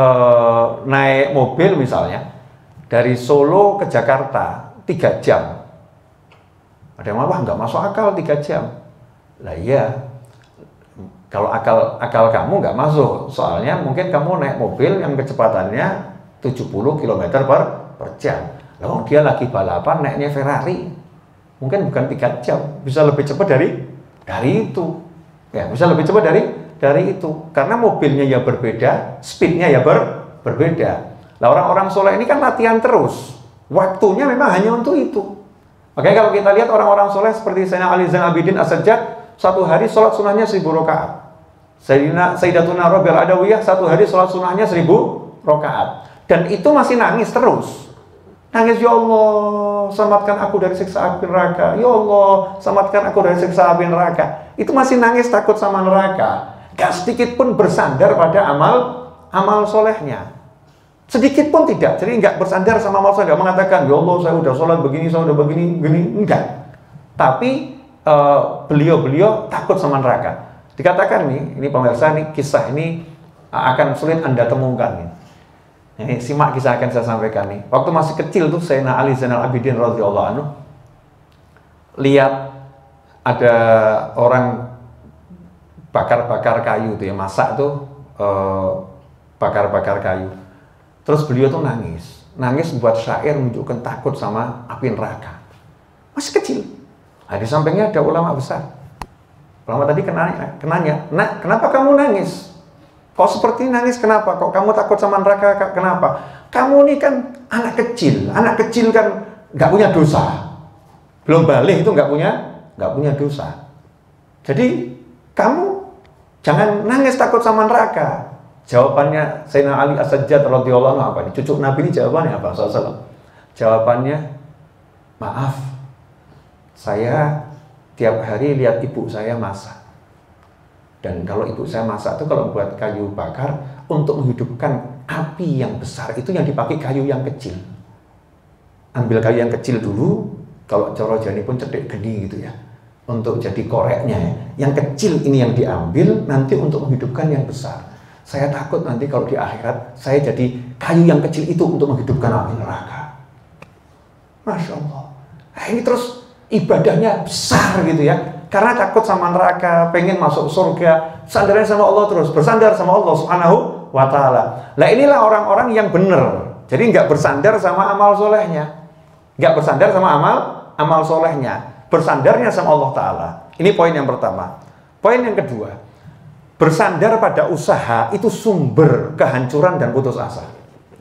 naik mobil misalnya dari Solo ke Jakarta 3 jam. Ada yang wah nggak masuk akal 3 jam. Lah iya, kalau akal kamu nggak masuk, soalnya mungkin kamu naik mobil yang kecepatannya 70 km per jam. Lalu dia lagi balapan naiknya Ferrari, mungkin bukan 3 jam, bisa lebih cepat dari itu. Ya, bisa lebih cepat dari itu, karena mobilnya ya berbeda, speednya ya berbeda. Nah orang-orang soleh ini kan latihan terus, waktunya memang hanya untuk itu. Makanya kalau kita lihat orang-orang soleh seperti Sayyidina Ali Zainal Abidin As-Sajjad, satu hari sholat sunnahnya 1000 rakaat. Sayyidatuna Rabi al-Adawiyah satu hari sholat sunnahnya 1000 rakaat. Dan itu masih nangis terus. Nangis, ya Allah, selamatkan aku dari siksa api neraka. Ya Allah, selamatkan aku dari siksa api neraka. Itu masih nangis takut sama neraka. Gak sedikit pun bersandar pada amal solehnya. Sedikit pun tidak. Jadi nggak bersandar sama amal soleh. Nggak mengatakan, ya Allah, saya udah sholat begini, saya udah begini. Enggak. Tapi beliau takut sama neraka. Dikatakan nih, ini pemirsa, nih kisah ini akan sulit Anda temukan nih. Ini simak kisah akan saya sampaikan nih. Waktu masih kecil tuh Sayyidina Ali Zainal Abidin radhiyallahu anhu lihat ada orang bakar-bakar kayu tuh ya, masak tuh bakar-bakar kayu. Terus beliau tuh nangis buat syair menunjukkan takut sama api neraka. Masih kecil. Nah, di sampingnya ada ulama besar. Ulama tadi kenanya, "Nak, kenapa kamu nangis? Kok seperti nangis kenapa? Kok kamu takut sama neraka kenapa? Kamu ini kan anak kecil kan nggak punya dosa. Belum balik itu nggak punya dosa. Jadi kamu jangan nangis takut sama neraka." Jawabannya Sayyidina Ali As-Sajjad radhiyallahu anhu apa nih? Cucu Nabi ini jawabannya apa? Jawabannya, "Maaf, saya tiap hari lihat ibu saya masak. Dan kalau ibu saya masak itu kalau buat kayu bakar untuk menghidupkan api yang besar itu yang dipakai kayu yang kecil. Ambil kayu yang kecil dulu, kalau coro jani pun cedek geni gitu ya. Untuk jadi koreknya ya. Yang kecil ini yang diambil nanti untuk menghidupkan yang besar. Saya takut nanti kalau di akhirat saya jadi kayu yang kecil itu untuk menghidupkan api neraka." Masya Allah. Nah, ini terus ibadahnya besar gitu ya, karena takut sama neraka, pengen masuk surga, sandarnya sama Allah terus, bersandar sama Allah Subhanahu wa Ta'ala. Nah inilah orang-orang yang benar. Jadi nggak bersandar sama amal solehnya, nggak bersandar sama amal solehnya, bersandarnya sama Allah Ta'ala. Ini poin yang pertama. Poin yang kedua, bersandar pada usaha itu sumber kehancuran dan putus asa.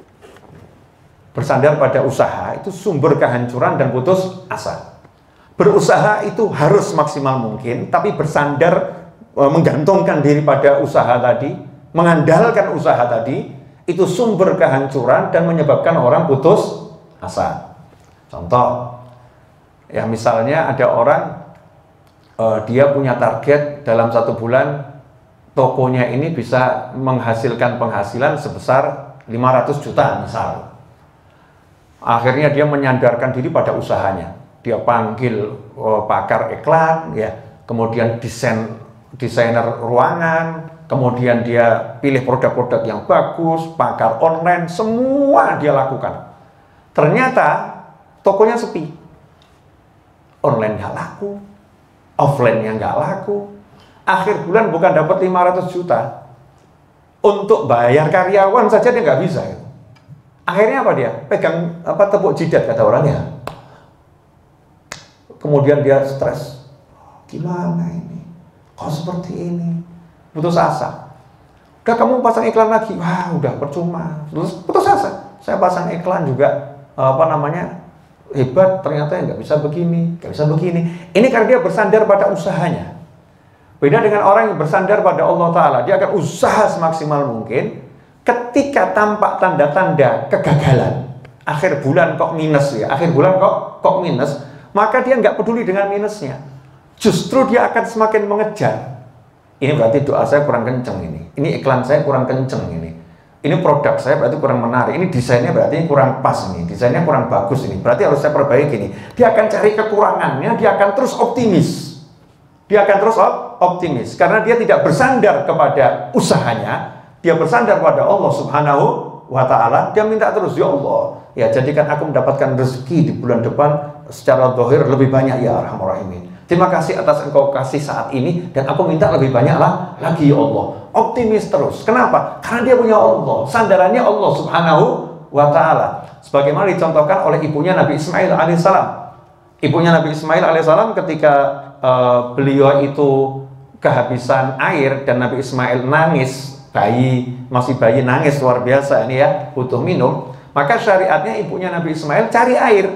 Bersandar pada usaha itu sumber kehancuran dan putus asa. Berusaha itu harus maksimal mungkin, tapi bersandar, menggantungkan diri pada usaha tadi, mengandalkan usaha tadi, itu sumber kehancuran dan menyebabkan orang putus asa. Contoh, ya misalnya ada orang, dia punya target dalam 1 bulan, tokonya ini bisa menghasilkan penghasilan sebesar 500 juta misal. Akhirnya dia menyandarkan diri pada usahanya. Dia panggil pakar iklan, ya, kemudian desainer ruangan, kemudian dia pilih produk-produk yang bagus, pakar online, semua dia lakukan. Ternyata tokonya sepi, online nggak laku, offline-nya nggak laku. Akhir bulan bukan dapat 500 juta, untuk bayar karyawan saja dia nggak bisa. Akhirnya apa dia? Pegang tepuk jidat kata orangnya. Kemudian dia stres. Gimana ini? Kok seperti ini? Putus asa. Udah kamu pasang iklan lagi. Wah, udah percuma. Terus putus asa. Saya pasang iklan juga hebat, ternyata nggak bisa begini, nggak bisa begini. Ini karena dia bersandar pada usahanya. Beda dengan orang yang bersandar pada Allah Ta'ala. Dia akan usaha semaksimal mungkin. Ketika tampak tanda-tanda kegagalan, akhir bulan kok minus ya, akhir bulan kok minus, maka dia nggak peduli dengan minusnya. Justru dia akan semakin mengejar. Ini berarti doa saya kurang kenceng ini iklan saya kurang kenceng ini produk saya berarti kurang menarik, ini desainnya berarti kurang pas desainnya kurang bagus berarti harus saya perbaiki Dia akan cari kekurangannya, dia akan terus optimis. Karena dia tidak bersandar kepada usahanya, dia bersandar pada Allah Subhanahu wa Ta'ala. Dia minta terus, ya Allah, ya jadikan aku mendapatkan rezeki di bulan depan secara zahir lebih banyak ya Arhamar Rahimin. Terima kasih atas engkau kasih saat ini, dan aku minta lebih banyak lagi ya Allah. Optimis terus. Kenapa? Karena dia punya Allah, sandarannya Allah Subhanahu wa Ta'ala. Sebagaimana dicontohkan oleh ibunya Nabi Ismail alaihissalam. Ibunya Nabi Ismail alaihissalam ketika beliau itu kehabisan air dan Nabi Ismail nangis, masih bayi nangis luar biasa butuh minum, maka syariatnya ibunya Nabi Ismail cari air.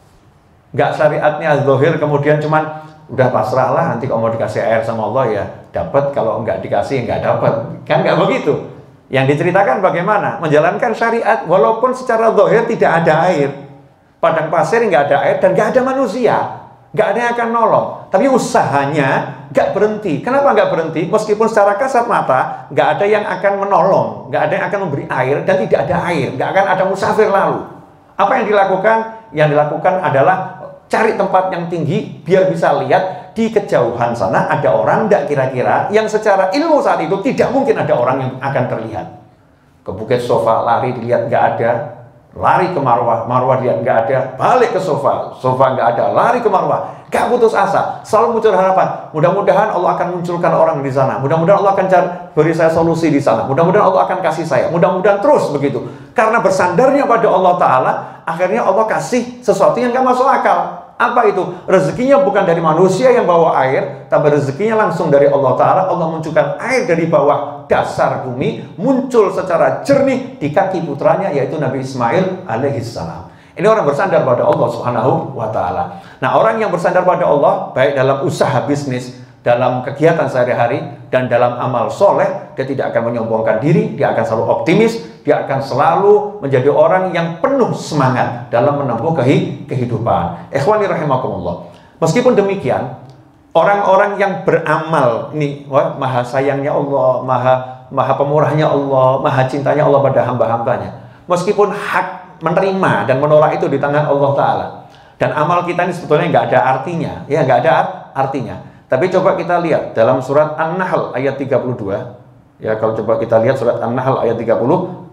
Nggak syariatnya zahir kemudian cuman udah pasrahlah, nanti kalau mau dikasih air sama Allah ya dapat, kalau nggak dikasih nggak dapat, kan nggak begitu. Yang diceritakan bagaimana menjalankan syariat walaupun secara zahir tidak ada air, padang pasir nggak ada air dan nggak ada manusia, nggak ada yang akan nolong, tapi usahanya nggak berhenti. Kenapa nggak berhenti? Meskipun secara kasat mata nggak ada yang akan menolong, nggak ada yang akan memberi air, dan tidak ada air, nggak akan ada musafir lalu. Apa yang dilakukan? Yang dilakukan adalah cari tempat yang tinggi biar bisa lihat di kejauhan sana ada orang nggak kira-kira, yang secara ilmu saat itu tidak mungkin ada orang yang akan terlihat. Ke Bukit Sofa lari dilihat nggak ada, lari ke Marwah, Marwah lihat nggak ada, balik ke Sofa, Sofa nggak ada, lari ke Marwah. Gak putus asa, selalu muncul harapan. Mudah-mudahan Allah akan munculkan orang di sana. Mudah-mudahan Allah akan beri saya solusi di sana. Mudah-mudahan Allah akan kasih saya. Mudah-mudahan terus begitu. Karena bersandarnya pada Allah Ta'ala, akhirnya Allah kasih sesuatu yang gak masuk akal. Apa itu? Rezekinya bukan dari manusia yang bawa air, tapi rezekinya langsung dari Allah Ta'ala. Allah munculkan air dari bawah dasar bumi, muncul secara jernih di kaki putranya, yaitu Nabi Ismail alaihissalam. Ini orang bersandar pada Allah Subhanahu wa Ta'ala. Nah, orang yang bersandar pada Allah, baik dalam usaha bisnis, dalam kegiatan sehari-hari, dan dalam amal soleh, dia tidak akan menyombongkan diri, dia akan selalu optimis, dia akan selalu menjadi orang yang penuh semangat dalam menempuh kehidupan. Ikhwani rahimakumullah. Meskipun demikian, orang-orang yang beramal, ini maha sayangnya Allah, maha pemurahnya Allah, maha cintanya Allah pada hamba-hambanya. Meskipun hak menerima dan menolak itu di tangan Allah Ta'ala, dan amal kita ini sebetulnya nggak ada artinya, ya nggak ada artinya. Tapi coba kita lihat dalam surat An-Nahl ayat 32, ya kalau coba kita lihat surat An-Nahl ayat 32,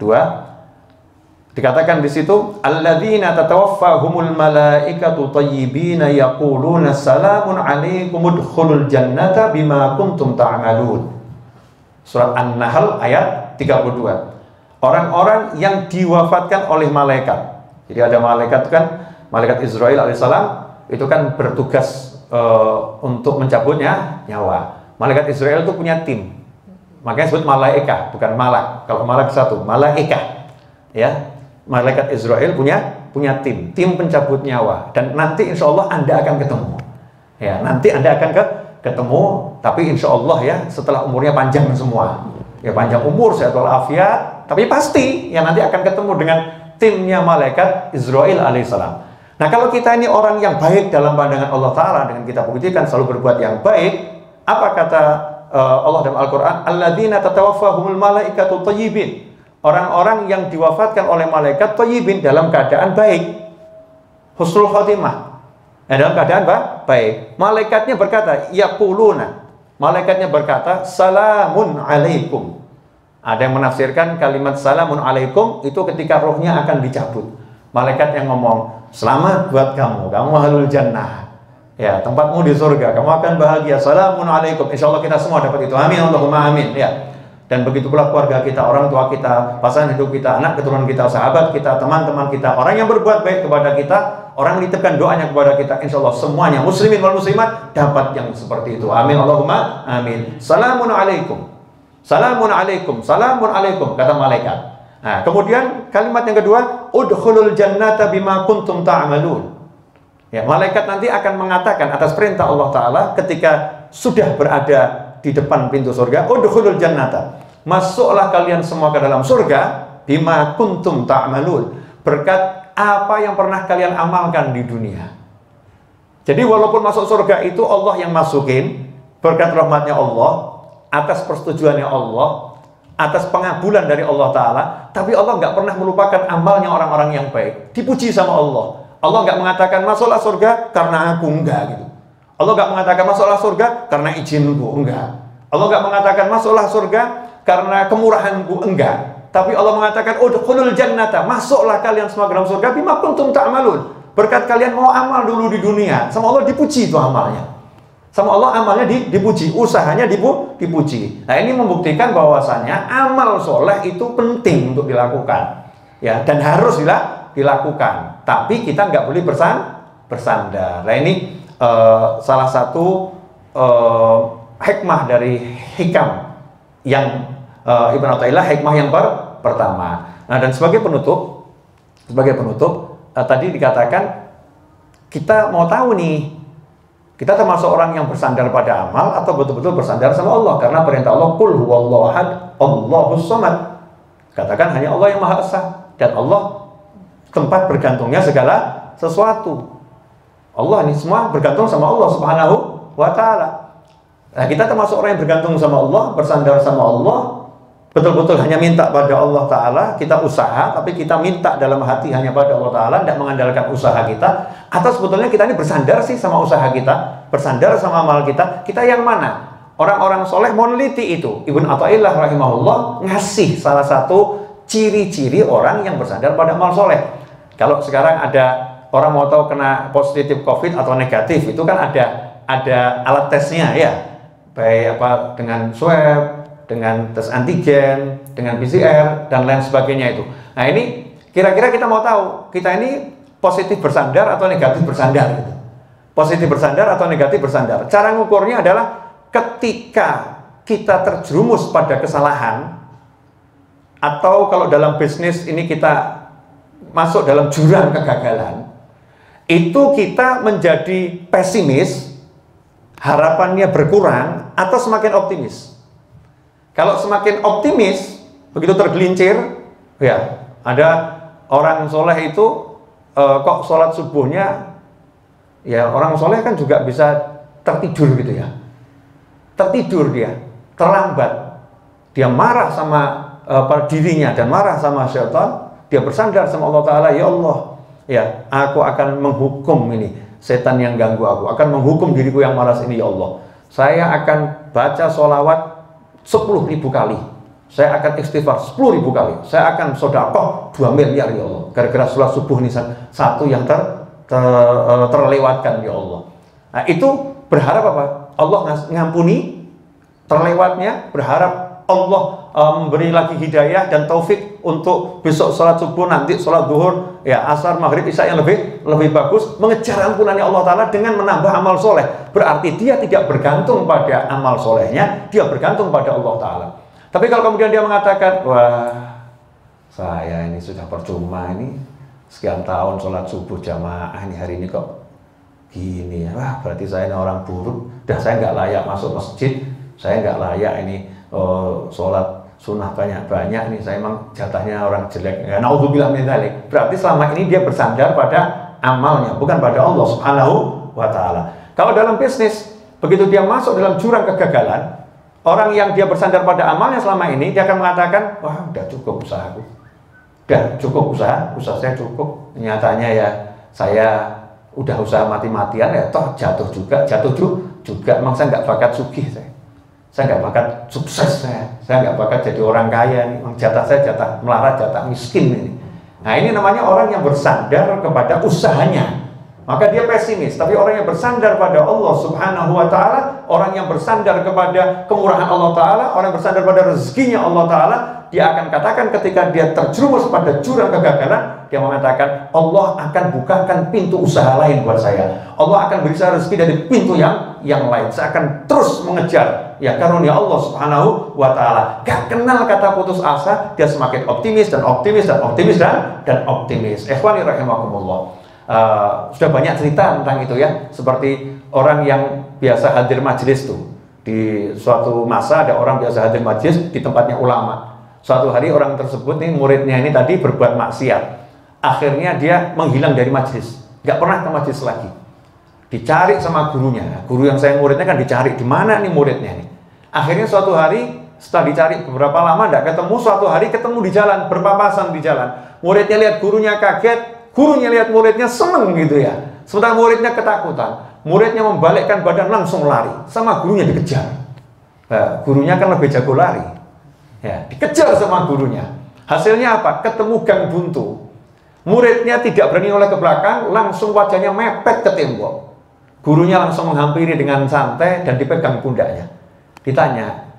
dikatakan di situ, alladzina tatawaffahumul malaikatu thayyibina yaquluna salamun alaikum udkhulul jannata bima kuntum ta'malun. Surat An-Nahl ayat 32. Orang-orang yang diwafatkan oleh malaikat. Jadi ada malaikat kan, malaikat Israel alaihissalam itu kan bertugas untuk mencabutnya nyawa. Malaikat Israel itu punya tim, makanya disebut malaikah, bukan malak. Kalau malak satu, malaikah, ya. Malaikat Israel punya tim pencabut nyawa, dan nanti insya Allah Anda akan ketemu. Ya, nanti Anda akan ketemu, tapi insya Allah ya setelah umurnya panjang semua. Ya panjang umur, sehat walafiat, tapi pasti ya nanti akan ketemu dengan timnya malaikat Israel alaihissalam. Nah, kalau kita ini orang yang baik dalam pandangan Allah Ta'ala, dengan kita buktikan selalu berbuat yang baik, apa kata Allah dalam Al-Quran? Alladzina tatawaffahumul malaikatu thayyibin. Orang-orang yang diwafatkan oleh malaikat thayyibin, dalam keadaan baik, husnul khotimah, dalam keadaan baik. Malaikatnya berkata, yaquluna, Malaikatnya berkata, salamun alaikum. Ada yang menafsirkan kalimat salamun alaikum itu ketika rohnya akan dicabut. Malaikat yang ngomong, selamat buat kamu ahlul jannah. Ya, tempatmu di surga, kamu akan bahagia. Salamun alaikum. Insya Allah kita semua dapat itu. Amin, Allahumma amin. Ya. Dan begitu pula keluarga kita, orang tua kita, pasangan hidup kita, anak keturunan kita, sahabat kita, teman-teman kita, orang yang berbuat baik kepada kita, orang yang menitipkan doanya kepada kita, insya Allah semuanya muslimin wal muslimat dapat yang seperti itu. Amin, Allahumma amin. Salamun alaikum. Salamun alaikum. Salamun alaikum, kata malaikat. Nah, kemudian kalimat yang kedua, udkhulul jannata bima kuntum ta'malun. Ya, malaikat nanti akan mengatakan atas perintah Allah Ta'ala ketika sudah berada di depan pintu surga, udkhulul jannata, masuklah kalian semua ke dalam surga, bima kuntum ta'malun, berkat apa yang pernah kalian amalkan di dunia. Jadi walaupun masuk surga itu Allah yang masukin, berkat rahmatnya Allah, atas persetujuannya Allah, atas pengabulan dari Allah Ta'ala, tapi Allah nggak pernah melupakan amalnya orang-orang yang baik. Dipuji sama Allah. Allah nggak mengatakan masuklah surga karena aku, enggak gitu. Allah nggak mengatakan masuklah surga karena izinku, enggak. Allah nggak mengatakan masuklah surga karena kemurahanku, enggak. Tapi Allah mengatakan udkhulul jannata, masuklah kalian semua ke dalam surga bima kuntum ta'malun, berkat kalian mau amal dulu di dunia, sama Allah dipuji itu amalnya. Sama Allah amalnya dipuji, usahanya dipuji. Nah, ini membuktikan bahwasannya amal soleh itu penting untuk dilakukan, ya, dan harus dilakukan. Tapi kita nggak boleh bersandar. Nah, ini salah satu hikmah dari hikam yang Ibn Athaillah, hikmah yang pertama. Nah, dan sebagai penutup tadi dikatakan kita mau tahu nih, kita termasuk orang yang bersandar pada amal atau betul-betul bersandar sama Allah, karena perintah Allah, qul huwallahu ahad, Allahus samad. Katakan hanya Allah yang Maha Esa, dan Allah tempat bergantungnya segala sesuatu. Allah ini semua bergantung sama Allah Subhanahu wa Ta'ala. Nah, kita termasuk orang yang bergantung sama Allah, bersandar sama Allah, betul-betul hanya minta pada Allah Ta'ala. Kita usaha, tapi kita minta dalam hati hanya pada Allah Ta'ala, tidak mengandalkan usaha kita. Atau sebetulnya kita ini bersandar sih sama usaha kita, bersandar sama amal kita. Kita yang mana? Orang-orang soleh meneliti itu. Ibn Athaillah rahimahullah ngasih salah satu ciri-ciri orang yang bersandar pada amal soleh. Kalau sekarang ada orang mau tahu kena positif COVID atau negatif, itu kan ada alat tesnya ya, baik apa dengan swab, dengan tes antigen, dengan PCR dan lain sebagainya itu. Nah, ini kira-kira kita mau tahu kita ini positif bersandar atau negatif bersandar gitu. Positif bersandar atau negatif bersandar. Cara ngukurnya adalah ketika kita terjerumus pada kesalahan, atau kalau dalam bisnis ini kita masuk dalam jurang kegagalan, itu kita menjadi pesimis, harapannya berkurang, atau semakin optimis. Kalau semakin optimis, begitu tergelincir, ya ada orang soleh itu kok sholat subuhnya, ya orang soleh kan juga bisa tertidur gitu ya, tertidur dia, terlambat, dia marah sama dirinya dan marah sama syaitan, dia bersandar sama Allah Ta'ala, ya Allah, ya aku akan menghukum ini setan yang ganggu aku, akan menghukum diriku yang malas ini, ya Allah, saya akan baca sholawat 10.000 kali, saya akan istighfar 10.000 kali, saya akan sedekah 2 miliar ya Allah, gara-gara sholat subuh ini satu yang terlewatkan ya Allah. Nah, itu berharap apa? Allah ngampuni terlewatnya, berharap Allah memberi lagi hidayah dan taufik untuk besok sholat subuh, nanti sholat zuhur, ya asar, maghrib, isya yang lebih bagus, mengejar ampunannya Allah Ta'ala dengan menambah amal soleh. Berarti dia tidak bergantung pada amal solehnya, dia bergantung pada Allah Ta'ala. Tapi kalau kemudian dia mengatakan, wah saya ini sudah percuma ini sekian tahun sholat subuh jamaah, ini hari ini kok gini ya, wah berarti saya ini orang buruk, dah saya nggak layak masuk masjid, saya nggak layak ini sholat sunnah banyak-banyak, nih saya emang jatahnya orang jelek, ya, naudzubillah min dzalik. Berarti selama ini dia bersandar pada amalnya, bukan pada Allah Subhanahu wa Ta'ala. Kalau dalam bisnis, begitu dia masuk dalam jurang kegagalan, orang yang dia bersandar pada amalnya selama ini, dia akan mengatakan, wah udah cukup usahaku, udah cukup usaha saya cukup, nyatanya ya saya udah usaha mati-matian, ya toh jatuh juga, emang saya nggak bakat sugih saya. Saya nggak bakat sukses, saya nggak bakat jadi orang kaya, jatah saya jatah melarat, jatah miskin ini. Nah ini namanya orang yang bersandar kepada usahanya, maka dia pesimis. Tapi orang yang bersandar pada Allah Subhanahu wa Ta'ala, orang yang bersandar kepada kemurahan Allah Ta'ala, orang yang bersandar pada rezekinya Allah Ta'ala, dia akan katakan ketika dia terjerumus pada jurang kegagalan, dia mengatakan Allah akan bukakan pintu usaha lain buat saya. Allah akan beri saya rezeki dari pintu yang lain. Saya akan terus mengejar ya karunia Allah Subhanahu wa Ta'ala. Gak kenal kata putus asa, dia semakin optimis dan optimis dan optimis dan optimis. Ikhwani rahimakumullah. Sudah banyak cerita tentang itu ya, seperti orang yang biasa hadir majelis tuh. Di suatu masa ada orang biasa hadir majelis di tempatnya ulama. Suatu hari orang tersebut nih, muridnya ini tadi berbuat maksiat. Akhirnya dia menghilang dari majelis, nggak pernah ke majelis lagi. Dicari sama gurunya. Guru yang sayang muridnya kan dicari, di mana nih muridnya nih. Akhirnya suatu hari setelah dicari beberapa lama nggak ketemu, suatu hari ketemu di jalan, berpapasan di jalan. Muridnya lihat gurunya kaget, gurunya lihat muridnya seneng gitu ya. Sementara muridnya ketakutan. Muridnya membalikkan badan langsung lari, sama gurunya dikejar. Gurunya kan lebih jago lari. Ya, dikejar sama gurunya. Hasilnya apa? Ketemu gang buntu. Muridnya tidak berani noleh ke belakang, langsung wajahnya mepet ke tembok. Gurunya langsung menghampiri dengan santai dan dipegang pundaknya. Ditanya,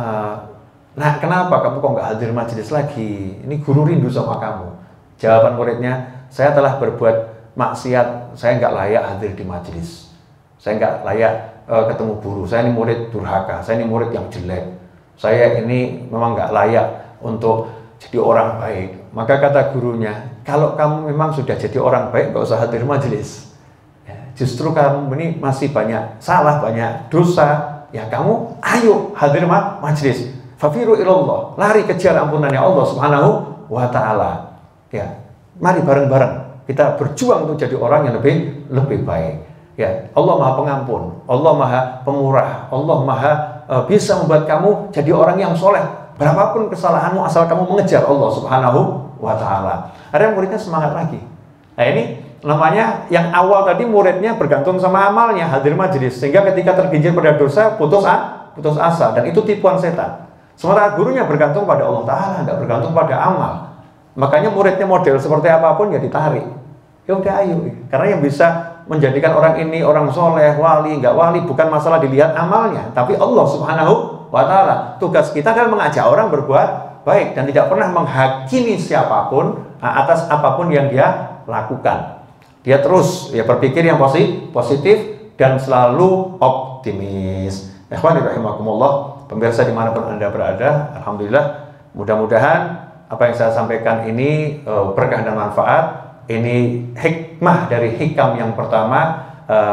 nah kenapa kamu kok nggak hadir majelis lagi? Ini guru rindu sama kamu. Jawaban muridnya, saya telah berbuat maksiat, saya nggak layak hadir di majelis. Saya nggak layak ketemu guru. Saya ini murid durhaka, saya ini murid yang jelek. Saya ini memang nggak layak untuk jadi orang baik. Maka kata gurunya, kalau kamu memang sudah jadi orang baik, nggak usah hadir majelis. Ya, justru kamu ini masih banyak salah, banyak dosa. Ya kamu ayo hadir majelis. Fafiru ilallah, lari kejar ampunannya Allah Subhanahu wa Ta'ala. Ya, mari bareng-bareng kita berjuang untuk jadi orang yang lebih baik. Ya, Allah Maha Pengampun, Allah Maha Pemurah, Allah Maha bisa membuat kamu jadi orang yang soleh. Berapapun kesalahanmu, asal kamu mengejar Allah Subhanahu wa Ta'ala. Ada muridnya semangat lagi. Nah ini namanya yang awal tadi muridnya bergantung sama amalnya, hadir majelis, sehingga ketika tergelincir pada dosa putus asa, dan itu tipuan setan. Sementara gurunya bergantung pada Allah Ta'ala, nggak bergantung pada amal. Makanya muridnya model seperti apapun ya ditarik. Ya udah ayo, karena yang bisa menjadikan orang ini orang soleh, wali, nggak wali, bukan masalah dilihat amalnya, tapi Allah Subhanahu wa Ta'ala. Tugas kita adalah mengajak orang berbuat baik dan tidak pernah menghakimi siapapun atas apapun yang dia lakukan. Dia terus ya berpikir yang positif dan selalu optimis. Ikhwani rahimakumullah, pemirsa dimanapun Anda berada, alhamdulillah, mudah-mudahan apa yang saya sampaikan ini berkah dan manfaat. Ini hikmah dari hikam yang pertama,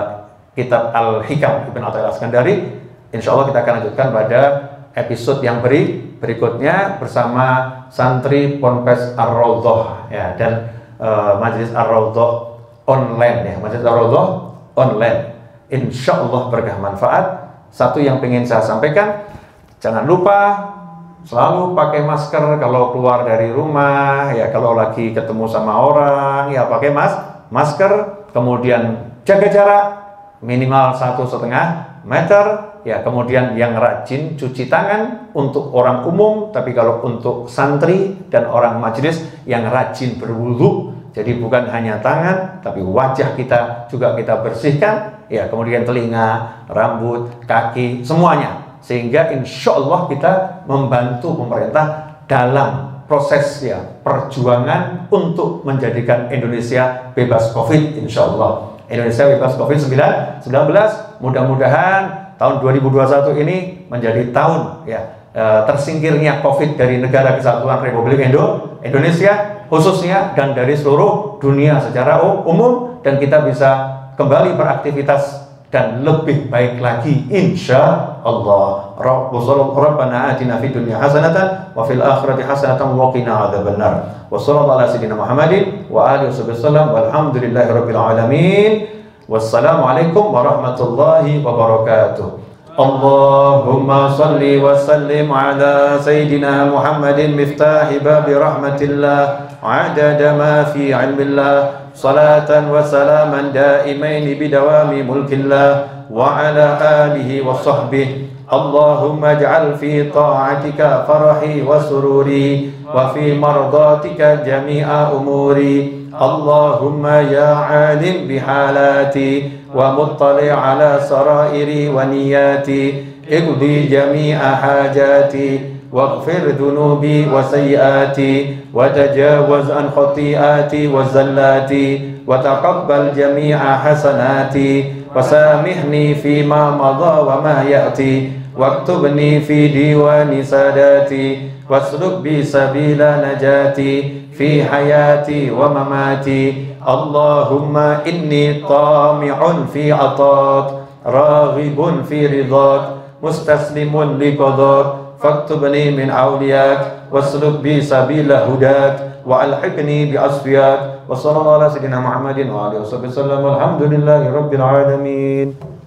kitab Al-Hikam Ibn Athaillah Al-Iskandari. Insya Allah kita akan lanjutkan pada episode yang berikutnya bersama santri Ponpes Ar-Raudhah ya, dan Majelis Ar-Raudhah online ya, Majelis Ar-Raudhah online. Insya Allah berkah manfaat. Satu yang ingin saya sampaikan, jangan lupa selalu pakai masker kalau keluar dari rumah ya, kalau lagi ketemu sama orang ya pakai masker, kemudian jaga jarak minimal 1,5 meter ya, kemudian yang rajin cuci tangan untuk orang umum, tapi kalau untuk santri dan orang majelis yang rajin berwudu, jadi bukan hanya tangan tapi wajah kita juga kita bersihkan ya, kemudian telinga, rambut, kaki, semuanya. Sehingga insya Allah kita membantu pemerintah dalam proses ya perjuangan untuk menjadikan Indonesia bebas COVID. Insya Allah Indonesia bebas COVID-19. Mudah-mudahan tahun 2021 ini menjadi tahun ya tersingkirnya COVID dari negara kesatuan Republik Indonesia khususnya, dan dari seluruh dunia secara umum, dan kita bisa kembali beraktivitas dan lebih baik lagi insya Allah. Rabbana atina fid dunya hasanatan wa fil akhirati hasanatan wa qina adzabannar. Wa sallallahu ala sayyidina Muhammadin wa alihi wasallam walhamdulillahi rabbil alamin. Wassalamu alaikum warahmatullahi wabarakatuh. Allahumma salli wa sallim ala sayyidina Muhammadin miftahi babi rahmatillah adada ma fi ilmillah. Salatan wa salaman daimaini bidawami mulkillah wa ala alihi wa sahbihi اللهم اجعل في طاعتك فرحي وسروري وفي مرضاتك جميع أموري اللهم يا عالم بحالاتي ومطلع على سرائري ونياتي اقضي جميع حاجاتي واغفر ذنوبي وسيئاتي وتجاوز عن خطيئاتي وزلاتي وتقبل جميع حسناتي وسامحني فيما مضى وما يأتي واكتبني في ديوان ساداتي واسلك بي سبيل نجاتي في حياتي ومماتي اللهم إني طامع في عطاك راغب في رضاك مستسلم لقضاك فاكتبني من أولياك واسلك بي سبيل هداك وألحقني بأصفياك وصلى الله على سيدنا محمد وعلى آله وصحبه وسلم والحمد لله رب العالمين.